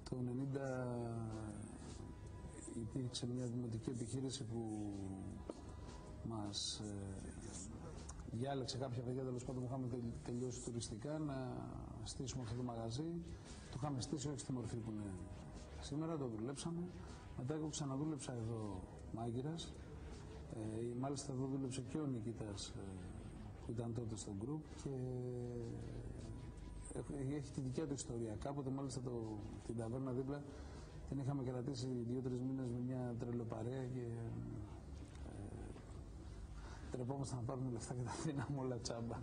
Το 1990 υπήρξε μια δημοτική επιχείρηση που μας διάλεξε κάποια παιδιά, τέλος πάντων που είχαμε τελειώσει τουριστικά, να στήσουμε αυτό το μαγαζί. Το είχαμε στήσει όχι στη μορφή που είναι σήμερα, το δουλέψαμε. Μετά εγώ ξαναδούλεψα εδώ μάγειρας. Μάλιστα εδώ δούλεψε και ο Νικήτας που ήταν τότε στο γκρουπ και έχει τη δικιά του ιστορία. Κάποτε μάλιστα την ταβέρνα δίπλα την είχαμε κρατήσει 2-3 μήνες με μια τρελοπαρέα και τρεπόμασταν να πάρουμε λεφτά και τα αφήναμε όλα τσάμπα.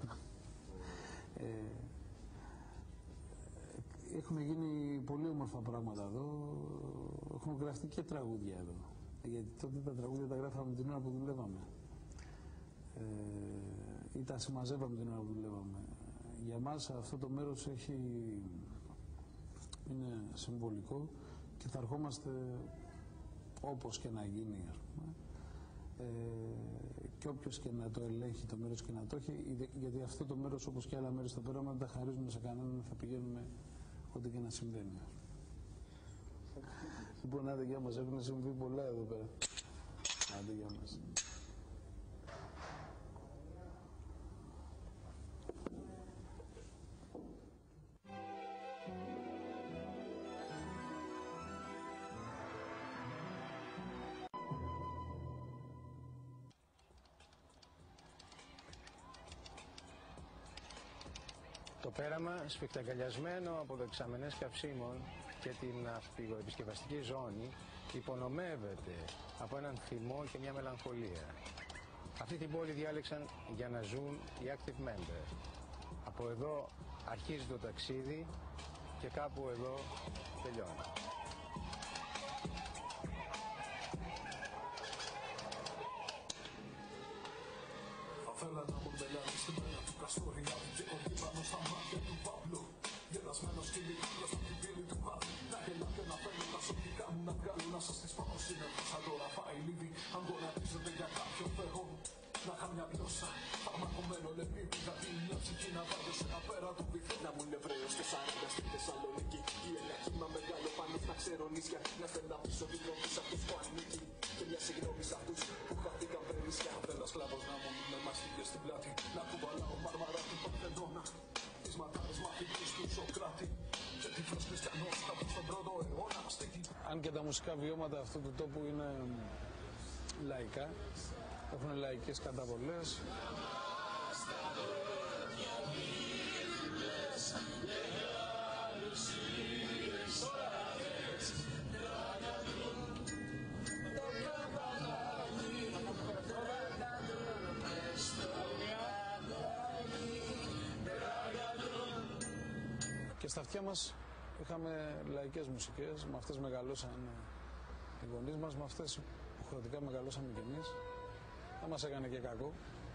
Έχουν γίνει πολύ όμορφα πράγματα εδώ, έχουν γραφτεί και τραγούδια εδώ. Γιατί τότε τα τραγούδια τα γράφαμε την ώρα που δουλεύαμε. Ή τα συμμαζεύαμε την ώρα που δουλεύαμε. Για μας αυτό το μέρος είναι συμβολικό και θα ερχόμαστε όπως και να γίνει, ας πούμε. Και όποιος και να το ελέγχει το μέρος και να το έχει, γιατί αυτό το μέρος όπως και άλλα μέρη στο πέραμα δεν τα χαρίζουμε σε κανέναν, θα πηγαίνουμε ό,τι και να συμβαίνει. Λοιπόν, άντε γεια μας, έχουν συμβεί πολλά εδώ πέρα. Άντε γεια μας. Το πέραμα, σπιχταγκαλιασμένο από δεξαμενές καυσίμων και την αυπηγοεπισκευαστική ζώνη, υπονομεύεται από έναν θυμό και μια μελαγχολία. Αυτή την πόλη διάλεξαν για να ζουν οι active members. Από εδώ αρχίζει το ταξίδι και κάπου εδώ τελειώνει. Θέλα να μου μπελάνει στη μέρα του Καστοριάδη και οργή πάνω στα μάτια του Παύλου. Γερασμένος κυλικός στο πιπίλι του χάδι. Να γελά και να παίρνω τα σωτικά μου να βγάλω να σας τις πάω σύννεφα σαν το Ραφαηλίδη. Αν γονατίζετε για κάποιο θεό, να είχα μια γλώσσα φαρμακωμένο λεπίδι. Την μια ψυχή να βάλω σε ένα πέρα του βυθού. Να μου είναι Εβραίος και 40 στη Θεσσαλονίκη. Η ένα κύμα μεγάλο πάνω στα ξερονίσια. Να στέλνα πίσω την τρόπη σ' αυτούς που ανήκει. Και μια συγγνώμη σ' αυτούς που χάθηκαν περίσσια. Θέλα σκλάβος να μου με μαστίγες στην πλάτη. Να κουβαλάω μάρμαρα του Παρθενώνα. Τις ματάρες μαθητής του Σοκράτη. Και τυφλός χριστιανός κάπου στον πρώτο αιώνα. Αν και τα μουσικά βιώματα αυτού του τόπου είναι λαϊκά, έχουν λαϊκές καταβολές. Και στα αυτιά μας είχαμε λαϊκές μουσικές, με αυτές μεγαλώσαν οι γονείς μας, με αυτές υποχρεωτικά μεγαλώσαμε κι εμείς. Δεν μας έκανε και κακό.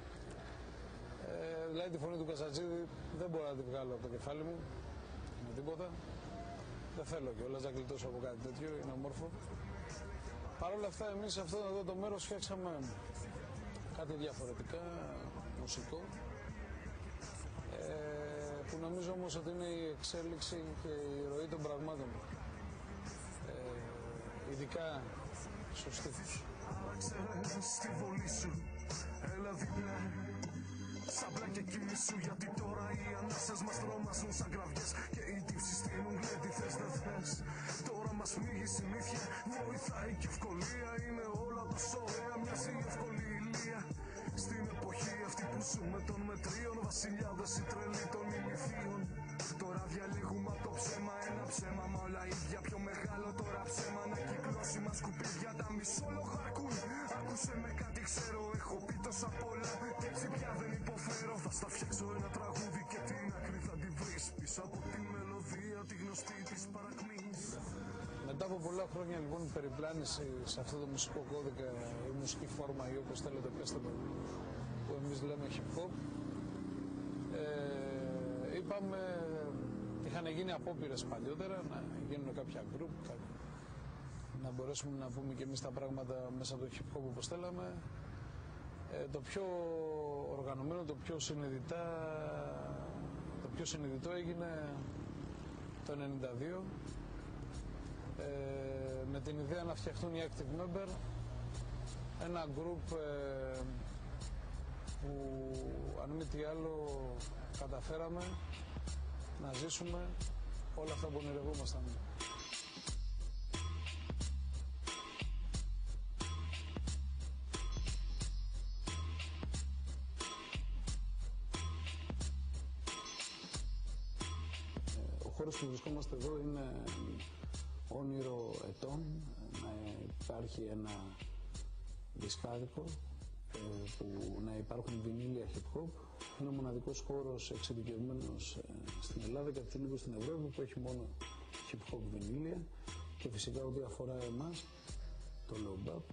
Δηλαδή τη φωνή του Καζατζίδη δεν μπορώ να τη βγάλω από το κεφάλι μου με τίποτα. Δεν θέλω κιόλας να γλιτώσω από κάτι τέτοιο, είναι όμορφο. Παρ' όλα αυτά εμείς σε αυτό εδώ το μέρος φτιάξαμε κάτι διαφορετικά, μουσικό, που νομίζω όμως ότι είναι η εξέλιξη και η ροή των πραγμάτων, ειδικά στους στίχους. Στη βολή σου, έλα δίπλα. Σαμπλά και κοιμήσου, γιατί τώρα οι ανάσες μας τρομάζουν σαν κραυγές και οι τύψεις στείνουν γλέντι, θες δεν θες. Τώρα μας πνίγει συνήθεια, βοηθάει και ευκολία. Είναι όλα τόσο ωραία, μοιάζει η εύκολη ηλία. Στην εποχή αυτή που ζούμε των μετρίων, βασιλιάδες οι τρελοί των ηλιθείων. Τώρα διαλέγουμε από το ψέμα ένα ψέμα, μα όλα ίδια πιο μεγάλο τώρα ψέμα. Να κυκλώσει μας σκουπίδια, τα μισόλογα αρκούν. Άκουσε με κάτι ξέρω, έχω πει τόσα πολλά και έτσι πια δεν υποφέρω. Θα στα φτιάξω ένα τραγούδι και την άκρη θα τη βρεις πίσω από τη μελωδία, τη γνωστή της παρακμής. Μετά από πολλά χρόνια λοιπόν περιπλάνηση σε αυτό το μουσικό κώδικα, η μουσική φόρμα ή όπως θέλετε πέστε το, που εμείς λέμε hip hop, είπαμε, είχαν γίνει απόπειρες παλιότερα να γίνουν κάποια group, να μπορέσουμε να πούμε και εμείς τα πράγματα μέσα από το hip hop όπως θέλαμε. Το πιο οργανωμένο, το πιο συνειδητό έγινε το 92 την ιδέα να φτιαχτούν οι Active Member, ένα group που αν μη τι άλλο καταφέραμε να ζήσουμε όλα αυτά που ονειρευόμασταν. Ο χώρος που βρισκόμαστε εδώ είναι όνειρο ετών, να υπάρχει ένα δισκάδικο, που να υπάρχουν βινίλια hip hop. Είναι ο μοναδικός χώρος εξειδικευμένος στην Ελλάδα και αυτή λίγο στην Ευρώπη που έχει μόνο hip hop βινίλια, και φυσικά ό,τι αφορά εμάς, το low bap.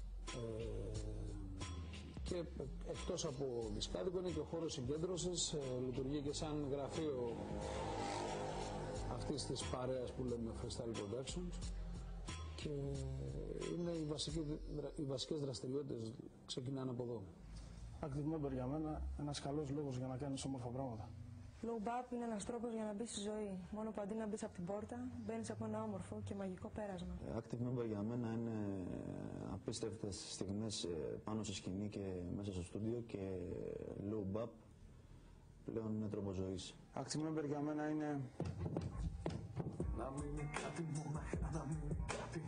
Και εκτός από δισκάδικο είναι και ο χώρος συγκέντρωσης, λειτουργεί και σαν γραφείο αυτής της παρέας που λέμε Freestyle Productions, και είναι οι βασικές δραστηριότητες ξεκινάνε από εδώ. Active Member για μένα ένας καλός λόγος για να κάνεις όμορφα πράγματα. Low bap είναι ένας τρόπος για να μπεις στη ζωή. Μόνο που αντί να μπεις από την πόρτα, μπαίνεις από ένα όμορφο και μαγικό πέρασμα. Active Member για μένα είναι απίστευτες στιγμές πάνω στη σκηνή και μέσα στο στούντιο, και Low bap πλέον είναι τρόπο ζωής. Active Member για μένα είναι... Να μείνει κάτι, μονάχα να μείνει κάτι.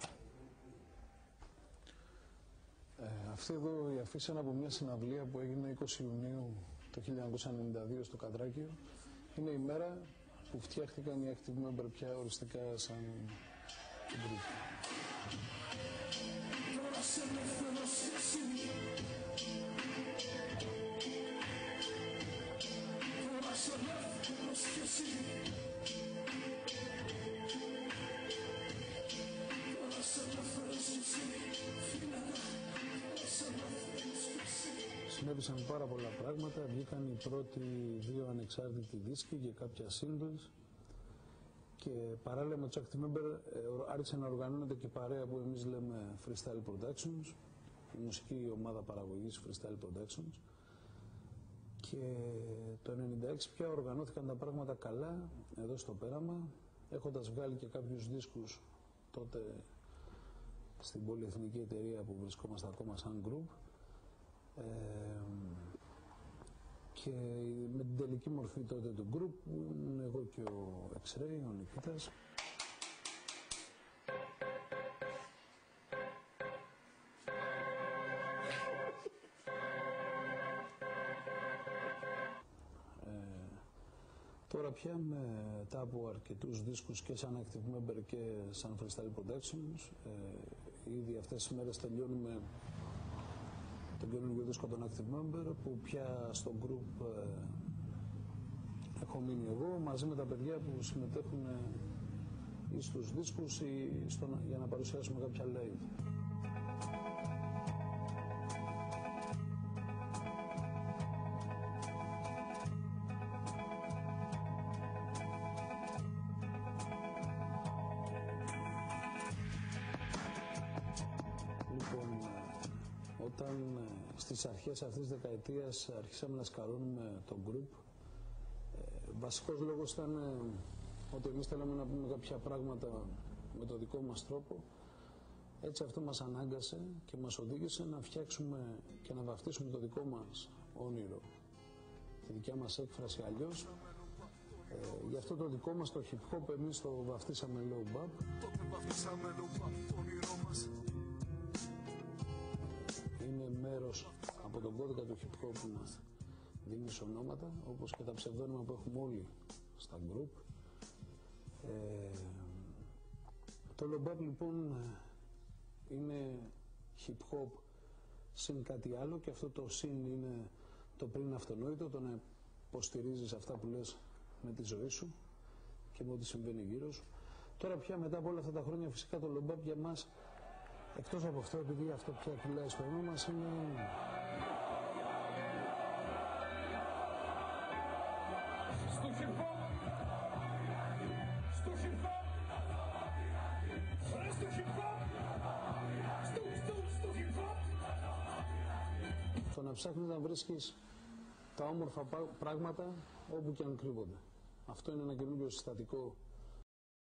Αυτή εδώ η αφίσα είναι από μια συναυλία που έγινε 20 Ιουνίου το 1992 στο Καντράκιο. Είναι η μέρα που φτιάχτηκαν οι Active Member πια οριστικά σαν group. Συνέβησαν πάρα πολλά πράγματα, βγήκαν οι πρώτοι 2 ανεξάρτητοι δίσκοι και κάποια singles, και παράλληλα με τους Active Member άρχισε να οργανώνεται και παρέα που εμείς λέμε Freestyle Productions, η μουσική ομάδα παραγωγής Freestyle Productions, και το 1996 πια οργανώθηκαν τα πράγματα καλά εδώ στο Πέραμα, έχοντας βγάλει και κάποιους δίσκους τότε στην πολυεθνική εταιρεία που βρισκόμαστε ακόμα σαν group. Και με την τελική μορφή τότε του group που ήμουν εγώ και ο X-Ray, ο Νικήτας. Τώρα πια μετά από αρκετούς δίσκους και σαν Active Member και σαν Freestyle Productions, ήδη αυτές τις μέρες τελειώνουμε τον καινούργιο δίσκο των Active Member, που πια στο group έχω μείνει εγώ μαζί με τα παιδιά που συμμετέχουν ή στους δίσκους ή για να παρουσιάσουμε κάποια live. Όταν στις αρχές αυτής της δεκαετίας αρχίσαμε να σκαρώνουμε το group, βασικός λόγος ήταν ότι εμείς θέλαμε να πούμε κάποια πράγματα με το δικό μας τρόπο. Έτσι αυτό μας ανάγκασε και μας οδήγησε να φτιάξουμε και να βαφτίσουμε το δικό μας όνειρο, τη δικιά μας έκφραση αλλιώς. Γι' αυτό το δικό μας το hip hop εμείς το βαφτίσαμε low bap. Είναι μέρος από τον κώδικα του hip hop που μας δίνει ονόματα, όπως και τα ψευδόνυμα που έχουμε όλοι στα group. Το low bap λοιπόν είναι hip hop συν κάτι άλλο, και αυτό το συν είναι το πριν αυτονόητο, το να υποστηρίζεις αυτά που λες με τη ζωή σου και με ό,τι συμβαίνει γύρω σου. Τώρα πια μετά από όλα αυτά τα χρόνια φυσικά το low bap για μας, εκτός από αυτό, επειδή αυτό πια κυλάει στο αίμα μας, είναι Στο hip hop, στο hip hop, στο hip hop, στο hip hop. το να ψάχνεις να βρίσκεις τα όμορφα πράγματα όπου και αν κρύβονται. Αυτό είναι ένα καινούργιο συστατικό